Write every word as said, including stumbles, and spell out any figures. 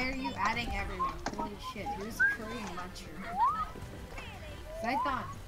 why are you adding everyone? Holy shit, who's Curry Muncher? I thought